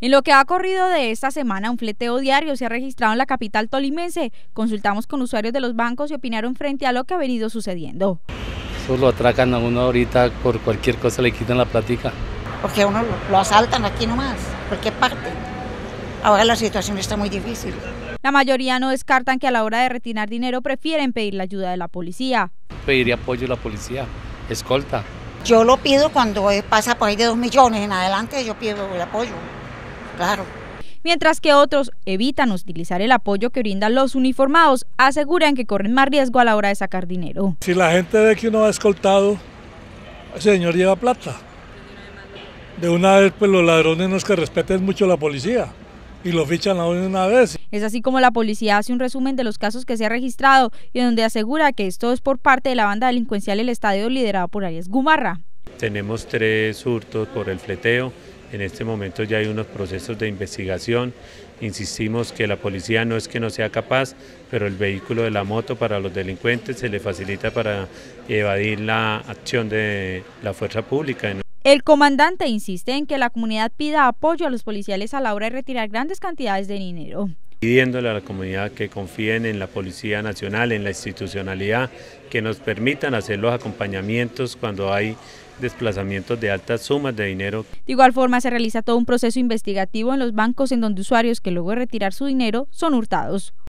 En lo que ha corrido de esta semana, un fleteo diario se ha registrado en la capital tolimense. Consultamos con usuarios de los bancos y opinaron frente a lo que ha venido sucediendo. Eso lo atracan a uno ahorita, por cualquier cosa le quitan la plática. Porque a uno lo asaltan aquí nomás, cualquier parte. Ahora la situación está muy difícil. La mayoría no descartan que a la hora de retirar dinero prefieren pedir la ayuda de la policía. Pediría apoyo de la policía, escolta. Yo lo pido cuando pasa por ahí de 2 millones en adelante, yo pido el apoyo, claro. Mientras que otros evitan utilizar el apoyo que brindan los uniformados, aseguran que corren más riesgo a la hora de sacar dinero. Si la gente ve que uno va escoltado, el señor lleva plata. De una vez, pues los ladrones no es que respeten mucho a la policía y lo fichan a uno de una vez. Es así como la policía hace un resumen de los casos que se ha registrado y donde asegura que esto es por parte de la banda delincuencial El Estadio liderada por Arias Gumarra. Tenemos 3 hurtos por el fleteo. En este momento ya hay unos procesos de investigación. Insistimos que la policía no es que no sea capaz, pero el vehículo de la moto para los delincuentes se le facilita para evadir la acción de la fuerza pública. El comandante insiste en que la comunidad pida apoyo a los policiales a la hora de retirar grandes cantidades de dinero. Pidiéndole a la comunidad que confíen en la Policía Nacional, en la institucionalidad, que nos permitan hacer los acompañamientos cuando hay desplazamientos de altas sumas de dinero. De igual forma se realiza todo un proceso investigativo en los bancos en donde usuarios que luego de retirar su dinero son hurtados.